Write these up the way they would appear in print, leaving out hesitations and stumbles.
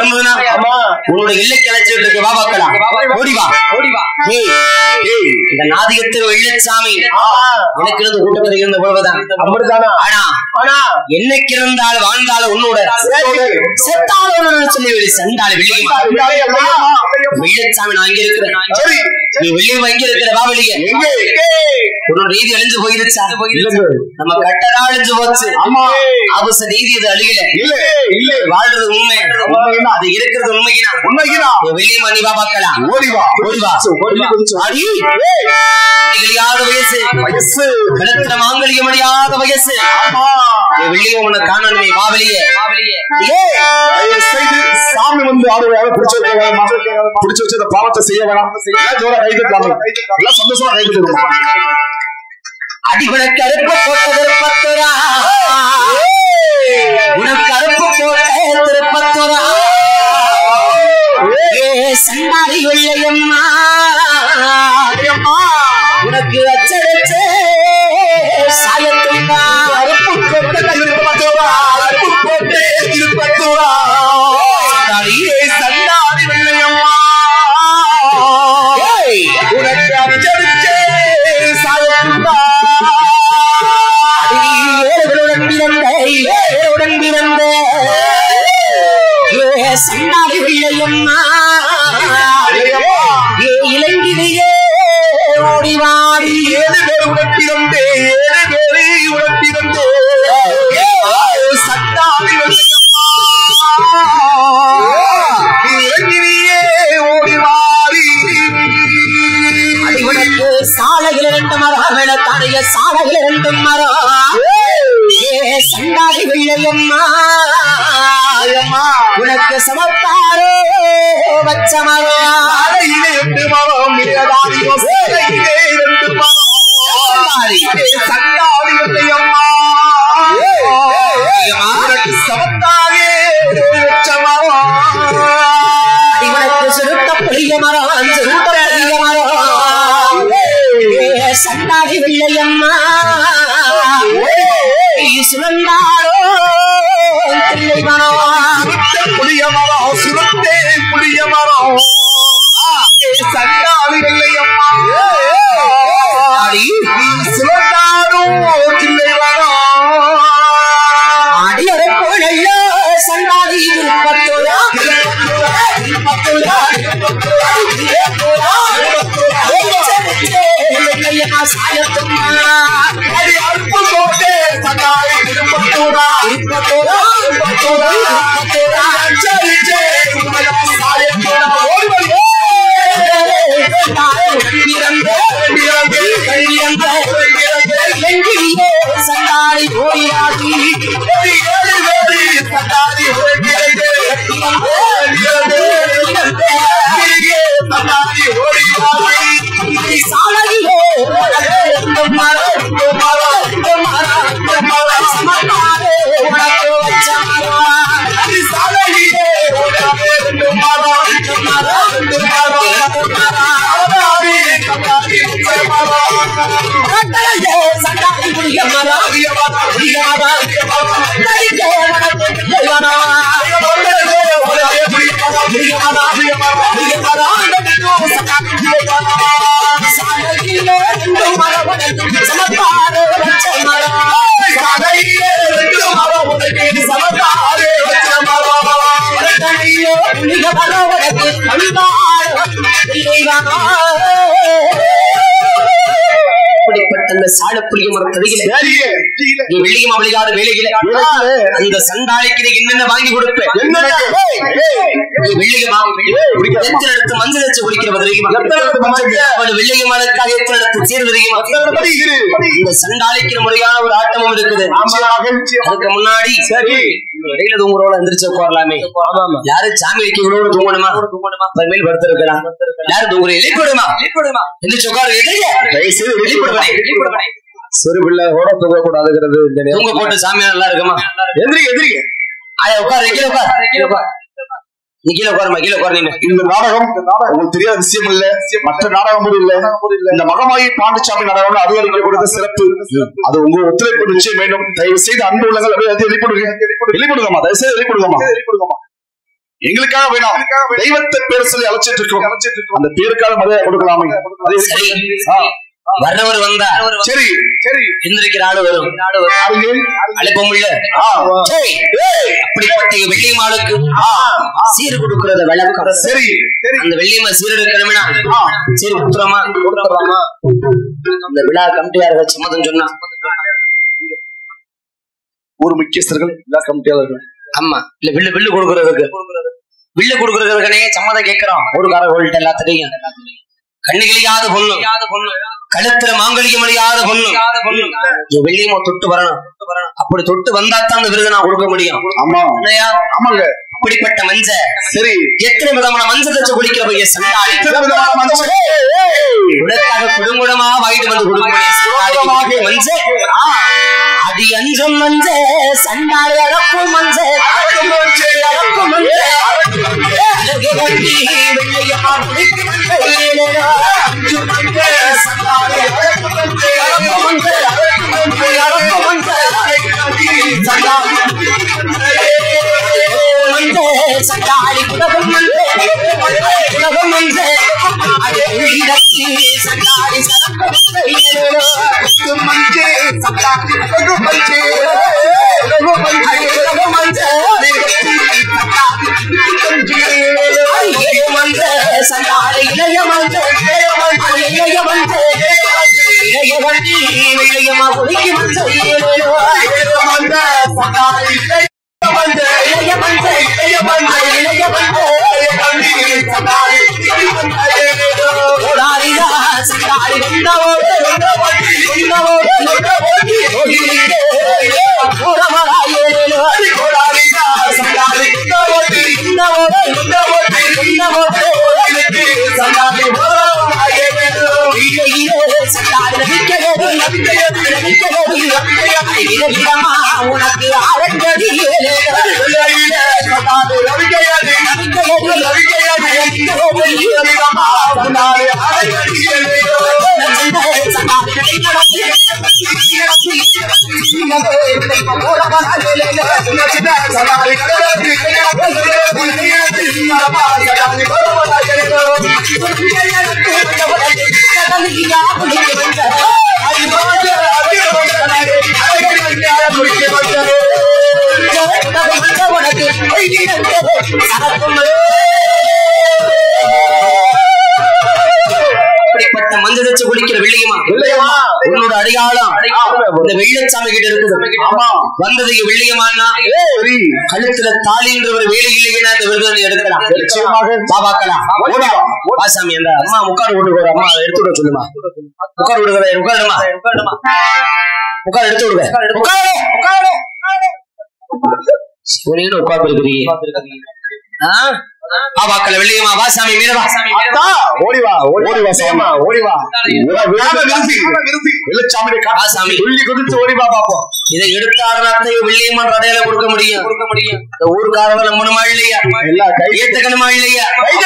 இருந்ததுன்னா உன்னுடைய எல்லைக்கு அழைச்சிட்டு இருக்கு. வா பார்க்கலாம். ஓடிவா ஓடிவா. இந்த நாதிகத்தில் வெள்ளச்சாமி எனக்கு இருந்து கூட்டத்தில் இருந்த போதுதான். ஆனா என்னைக்கு இருந்தாலும் வாழ்ந்தாலும் உன்னோட செத்தாலும் சொல்லி சண்டால வெள்ளச்சாமி நான் இங்க இருக்கிறேன். நீ வெளியே வாங்கி இருக்கிற வா வெளியே. உன்னோட நீதி அழிஞ்சு போயிருச்சா? நம்ம கட்டடா அழிஞ்சு போச்சு. அவச நீதி இது அழியல. வாழ்றது உண்மை, அது இருக்கிறது உண்மையா? வெளியே நீ வா பார்க்கலாம். ஓடிவா ஓடிவா. வயசு கலத்திர மாங்கலியம் அடையாத வயசு. வெளியே உன்னை காணணுமே. வா வெளியே. சாமி வந்து ஆடுவாங்க. பிடிச்சு வச்ச பாவத்தை செய்ய வேணாம். சந்தோஷமா கைது. அடி உனக்கு அறுப்பு போட்ட திருப்பத்துரா, உனக்கு அறுப்பு போட்ட திருப்பத்துரா. சண்டாரி வெள்ளையம்மா உனக்கு அச்சடிச்சே சாயத்துண்டா. அறுப்பு போட்ட திருப்பத்துரா, அறுப்பு போட்ட திருப்பத்துரா. சண்டாரி வெள்ளையம்மா உனக்கு அச்சடிச்சே சாயத்துண்டா. சண்டாடி வெள்ளையம்மா இலங்கிலேயே ஓடிவாடி. 7 பேர் உனக்கிருந்தே, 7 பேரை உனக்கிருந்தே. சண்டாடி வெள்ளையம்மா இலங்கிலேயே ஓடிவாடி. உனக்கு சாலையில் 2 மரம் வேணத்தானைய சாலையில் 2 மரம். சண்டாடி வெள்ளையம்மா உனக்கு சமத்தாரோ வச்ச மரம். 2 மரம் சண்டாடி வெள்ளையம்மா உனக்கு சமத்தாரே வச்ச மரம். உனக்கு சுருட்ட புளிய மரம், சுருட்ட புளிய மரம். சண்டாடி வெள்ளையம்மா சுழந்தாரோ தில்லை மரம். புளிய மரம், சுருட்டே புளிய மரம். சண்டாடி வெள்ளையம்மா சுழந்தாரோ தில்லை மரம். அடியரப்போனல்ல சண்டாடி திருப்பத்தோரா, திருப்பத்தோரா, திருப்பத்தோரா, திருப்பத்தோரா. சாயத்தும்மா அடி அறுப்பு போட்டே சண்டாடி திருப்பத்தோரா, திருப்பத்தோரா, திருப்பத்தோரா, திருப்பத்தோரா. அச்சரிச்சே சாயத்தோரா. ஓடிவரே சண்டாடி ஓடியாடி. 7 பேர் சண்டாடி ஓடியாடி. சாலையிலே உனக்கு வச்ச சண்டாடி புளிய மரம். அந்த சாலப்புளிய மரத்தடியில நீ வெள்ளியும் அவளிகாத வேலையில அந்த சண்டாளிக்கு என்னென்ன வாங்கி கொடுப்பேன். நீ வெள்ளியமா எத்தனை இடத்து மஞ்சள் வச்சு குடிக்கிற தெரியுமா? வெள்ளியமானுக்காக எத்தனை இடத்து சேர்வு தெரியுமா? இந்த சண்டாளிக்கு முறையான ஒரு ஆட்டமும் இருக்குது. அதுக்கு முன்னாடி சரி இடையில தூங்குறோட எந்திரிச்சு உட்காரலாமே. யாரு சாமி வைக்க இவ்வளவு தூங்கணுமா? மேல் படுத்து இருக்கலாம். யாரு தூங்குற எழுப்பிடுமா? எந்திரிச்சு உட்காரு. சிறு பிள்ளையோட தூங்க கூடாதுங்கிறது. தூங்க போட்டு சாமியா நல்லா இருக்குமா? எந்திரிக்க எந்திரிக்க. உட்காரு. கீழே உட்காரு. கீழே உட்காரு. நீ கீழே உட்காருமா. கீழே உட்காரு. இந்த நாடகம் உங்களுக்கு தெரியாத விஷயம் இல்ல. மற்ற நாடகம் இல்ல. இந்த மகமாயி பாண்டிச்சாமி நாடகம் அதுவரைக்கும் கொடுத்த சிறப்பு. அது உங்க ஒத்துழைப்பு நிச்சயம் வேண்டும். தயவு செய்து அன்பு உள்ளங்கள் அப்படியே வெளிப்படுங்க. வெளிப்படுங்கம்மா. தயவு செய்து வெளிப்படுங்கம்மா. எங்களுக்காக வேணாம், தெய்வத்தை பேர் சொல்லி அழைச்சிட்டு இருக்கோம். அந்த பேருக்காக மரியாதை கொடுக்கலாமே. வர்றவர் வந்தா சரி சரி எந்திரிக்கிற ஆளு வரும், அழைப்போம் இல்ல. அப்படிப்பட்ட வெள்ளியம்மாளுக்கு சீர் கொடுக்கறத வழக்கம். சரி அந்த வெள்ளியம்மா சீர் எடுக்கணும்னா சரி கொடுத்துறோமா? அந்த விழா கமிட்டியார் சம்மதம் சொன்னா ஊர் முக்கியஸ்தர்கள் விழா கமிட்டியாளர்கள் ஆமா இல்ல வில்லு கொடுக்கறதுக்குனே சம்மதம் கேட்கிறோம். ஊருக்காரர்கள்ட்ட எல்லாத்தையும் கண்ணு கிளியாத பொண்ணு, கழுத்துல மாங்கலியம் அழியாத பொண்ணு வெள்ளியம்மா தொட்டு வரணும். அப்படி தொட்டு வந்தாத்தான் அந்த விருது நான் கொடுக்க முடியும். ஆமா ஆமாங்க. அப்படிப்பட்ட மஞ்ச சரி எத்தனை விதமான மஞ்சள் தச்சு குடிக்கிற பைய சண்டாளி, உனக்காக குடும்பமா வாங்கிட்டு வந்து கொடுக்க மஞ்ச அடி அஞ்சம் மஞ்ச சண்டாளி அறக்கும் மஞ்ச அறக்கும் மஞ்ச சண்டாளி குலகம் குலகம் சண்டாளி சண்டாளி இளைய மஞ்ச இளைய மஞ்ச இளைய வண்டி இளையமா குடிக்கு மஞ்ச உனக்கு அரங்கடி அப்படிப்பட்ட மஞ்சள் வச்சு குளிக்கிற வெள்ளியம்மா உன்னோட அடையாளம் இந்த வெள்ளச்சாமி கிட்ட இருக்குது. வந்ததுக்கு வெள்ளியம்மான்னா கழுத்துல தாலின்ற ஒரு வேலை இல்லைன்னா இந்த விருது எடுக்கலாம், பாபாக்கலாம். வாசாமி அந்த அம்மா முக்காடு விடுகிற அம்மா எடுத்துட சொல்லுமா, முக்காடு விடுகிற உட்காருமா உட்கார் எடுத்து விடுங்க உட்கார்ந்து இருக்கிறீங்க. பாபாக்கல வெள்ளியம்மா வாசாமி மீரவாசாமி ஓடிவா ஓடிவா சேமா ஓடிவா வெள்ளச்சாமி காசாமி துள்ளி குதிச்சு ஓடிவா பாப்போம். இதை எடுத்தாரத்தை வெள்ளியம்மா அடையாள கொடுக்க முடியும். இந்த ஊருக்காரவங்க நம்பணுமா இல்லையா, எல்லா கையெழுத்துக்கணுமா இல்லையா?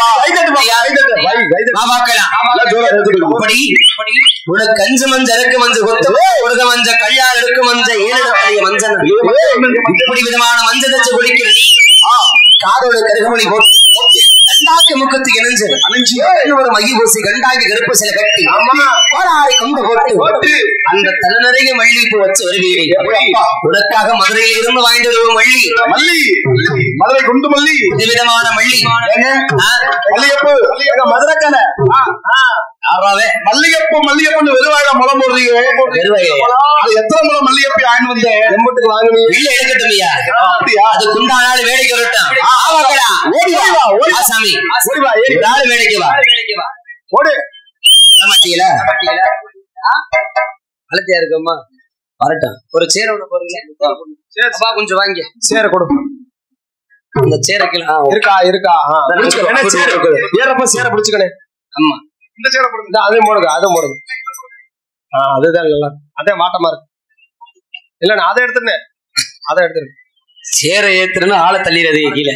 அப்படி உனக்கு கஞ்சு மஞ்ச இறக்கு மஞ்சள் கொத்து உலக மஞ்ச கல்யாணம் இருக்கு மஞ்ச ஏழு மஞ்சள் இப்படி விதமான மஞ்சள் தச்சு குடிக்கிற காதோட கருகமணி போட்டு கண்டாக்கி முக்கத்துக்கு இணைஞ்சு ஒரு மைய பூசி கண்டாக்கி கருப்பு சில கட்டி கோடாரி கொண்டு போட்டு அந்த தலை நிறைய மல்லிப்பூ வச்சு வருவீங்க. உனக்காக மதுரையில இருந்து வாங்கிட்டு வருவோம் மல்லி மதுரை குண்டு மல்லி விதமான மல்லி மல்லிகைப்பூ மதுரைக்கான மல்லிகைப்பூ மல்லிகைப்பூ வெறுவாயில முளம் போடுறீங்க. அது எத்தனை முளம் மல்லிகைப்பூ ஆயின்னு வந்தேன் எம்பட்டுக்கு வாங்கினீங்க இல்ல எடுக்கட்டுமியா? அப்படியா? அது குண்டானாலும் வேலைக்கு வரட்டும். சாமி வேலைக்கு வா ஓடு மாட்டீங்கள அலத்தியா இருக்கம்மா வரட்டும். ஒரு சேர ஒண்ணு போறீங்க கொஞ்சம் வாங்கி சேர கொடு. அந்த சேரைக்கு இருக்கா இருக்கா ஏறப்ப சேர பிடிச்சுக்கணே. ஆமா இந்த சேர போடுங்க, அதையும் போடுங்க அதுவும் போடுங்க. அதுதான் நல்லா அதே மாட்டமா இருக்கு. இல்ல நான் அதை எடுத்துருந்தேன் அதை எடுத்துருங்க. சேரை ஏத்துறேன்னு ஆளை தள்ளிடுறது கீழே.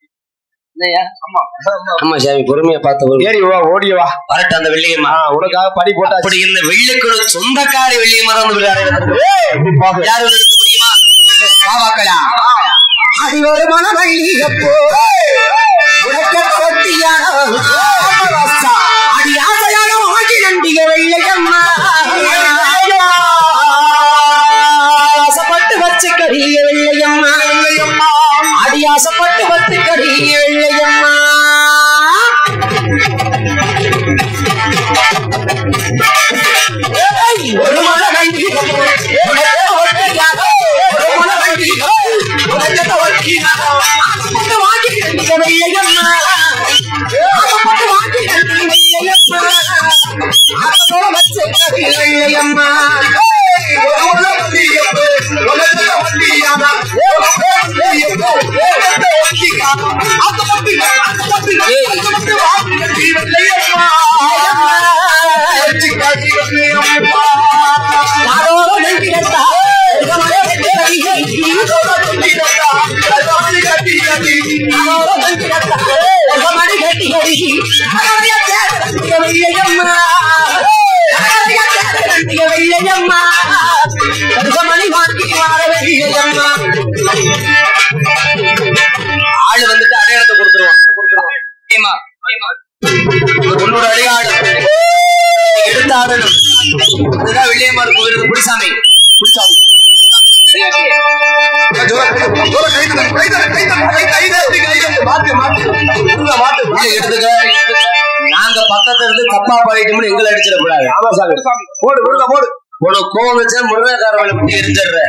ஆமா சாமி பொறுமையா பார்த்து ஏறி வா ஓடி வா வரட்டும். அந்த வெள்ளியம்மா உனக்காக படி போட்டா அப்படி இந்த வெள்ளிக்குழு சொந்தக்காரி வெள்ளியம்மா தான் யாரு இருக்க முடியுமா? பாவாக்கலாம் அடி ஒரு மன வெள்ளியப்போ கொடுத்துருவோம். உன்னோட அடையாளம் எடுத்து ஆடணும். அதுதான் வெள்ளியம்மாள் கோவில் குடிசாமி. நாங்க பக்கத்துல இருந்து தப்பா பாடிட்டோம்னு எங்களை அடிச்சிடக்கூடாது. ஆமா சாமி, போடு விடுங்க போடு. உனக்கு கோவம் வச்சா முருகக்காரவளை பத்தி எரிஞ்சிடுற.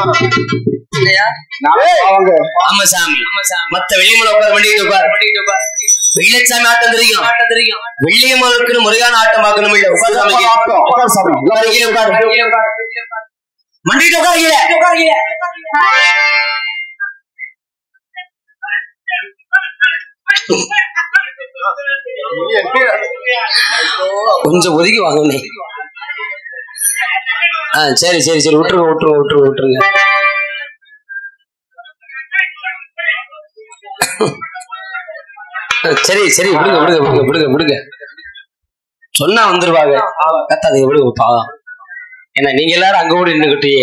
ஆமா சாமி, மத்த வெள்ளியம்மன் உட்கார வேண்டியது உட்கார். வெள்ளச்சாமி ஆட்டம் தெரியும். வெள்ளியம்மனுக்கு முறையான ஆட்டம் பார்க்கணும். இல்ல மண்டிட்டு உட்காருங்க. கொஞ்சம் ஒதுக்கி வாங்க. சரி சரி சரி, விட்டுருங்க. சரி சரி, விடுங்க. சொன்னா வந்துருவாங்க. கத்தாதீங்க, விடுங்க பாவம். என்ன நீங்க எல்லாரும் அங்க கூட நின்னுக்கிட்டே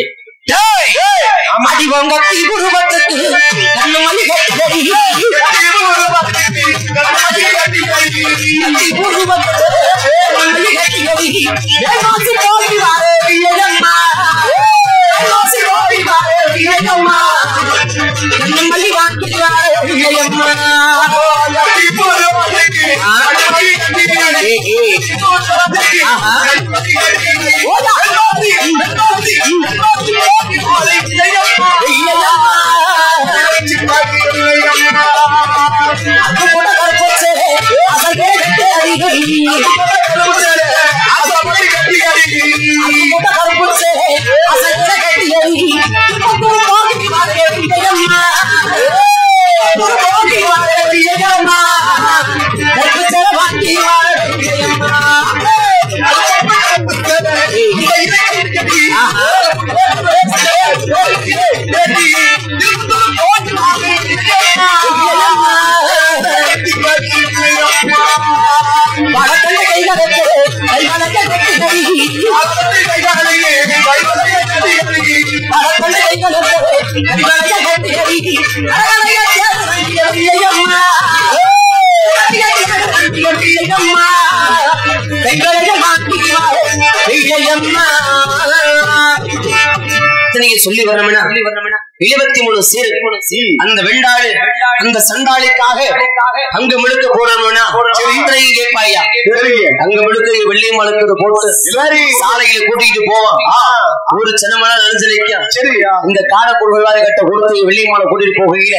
சொல்லி வரணும்னா 73 சீர் அந்த வெண்டாளு அந்த சண்டாளிக்காக அங்க முழுக்க போடணும்னா கேட்பாயா? அங்க முழுக்க வெள்ளியம்மனுக்கு போட்டு சாலையில கூட்டிட்டு போவான். ஒரு சின்னமெல்லாம் நினைச்சு நிற்கும். இந்த காடக்கூடுதலாக கட்ட கொடுத்து வெள்ளியம்மனை கூட்டிட்டு போகையில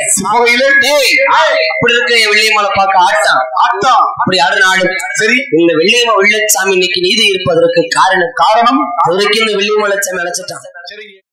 அப்படி இருக்க வெள்ளியம்மனை பார்க்க ஆட்டம் அப்படி ஆடுனாலும் சரி. இந்த வெள்ளியம்மன் வெள்ளச்சாமி இன்னைக்கு நீதி இருப்பதற்கு காரணம் அதுக்கு இந்த வெள்ளியம்மன் சாமி அழைச்சிட்டான்.